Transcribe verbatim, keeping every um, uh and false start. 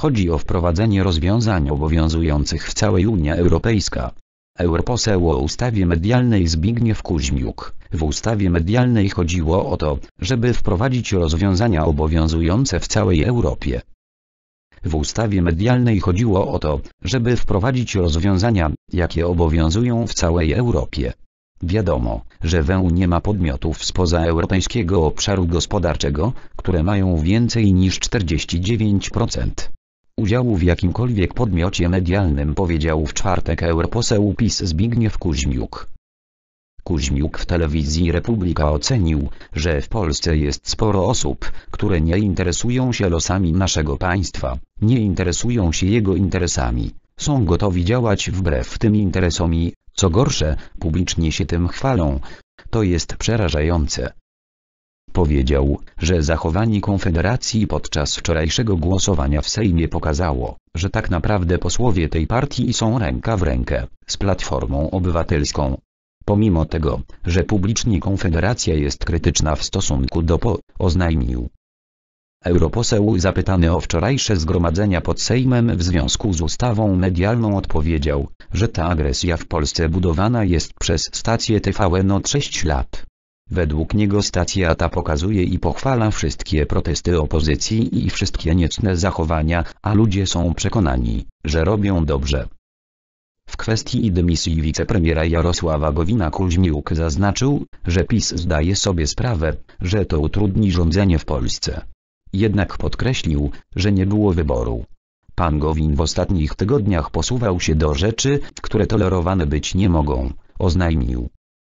Chodzi o wprowadzenie rozwiązań obowiązujących w całej Unii Europejskiej. Europoseł o ustawie medialnej Zbigniew Kuźmiuk. W ustawie medialnej chodziło o to, żeby wprowadzić rozwiązania obowiązujące w całej Europie. W ustawie medialnej chodziło o to, żeby wprowadzić rozwiązania, jakie obowiązują w całej Europie. Wiadomo, że w E U nie ma podmiotów spoza Europejskiego Obszaru Gospodarczego, które mają więcej niż czterdzieści dziewięć procent udziału w jakimkolwiek podmiocie medialnym, powiedział w czwartek europoseł PiS Zbigniew Kuźmiuk. Kuźmiuk w telewizji Republika ocenił, że w Polsce jest sporo osób, które nie interesują się losami naszego państwa, nie interesują się jego interesami, są gotowi działać wbrew tym interesom i, co gorsze, publicznie się tym chwalą. To jest przerażające. Powiedział, że zachowanie Konfederacji podczas wczorajszego głosowania w Sejmie pokazało, że tak naprawdę posłowie tej partii są ręka w rękę z Platformą Obywatelską. Pomimo tego, że publicznie Konfederacja jest krytyczna w stosunku do P O, oznajmił. Europoseł zapytany o wczorajsze zgromadzenia pod Sejmem w związku z ustawą medialną odpowiedział, że ta agresja w Polsce budowana jest przez stację T V N od sześciu lat. Według niego stacja ta pokazuje i pochwala wszystkie protesty opozycji i wszystkie niecne zachowania, a ludzie są przekonani, że robią dobrze. W kwestii dymisji wicepremiera Jarosława Gowina Kuźmiuk zaznaczył, że PiS zdaje sobie sprawę, że to utrudni rządzenie w Polsce. Jednak podkreślił, że nie było wyboru. Pan Gowin w ostatnich tygodniach posuwał się do rzeczy, które tolerowane być nie mogą, oznajmił.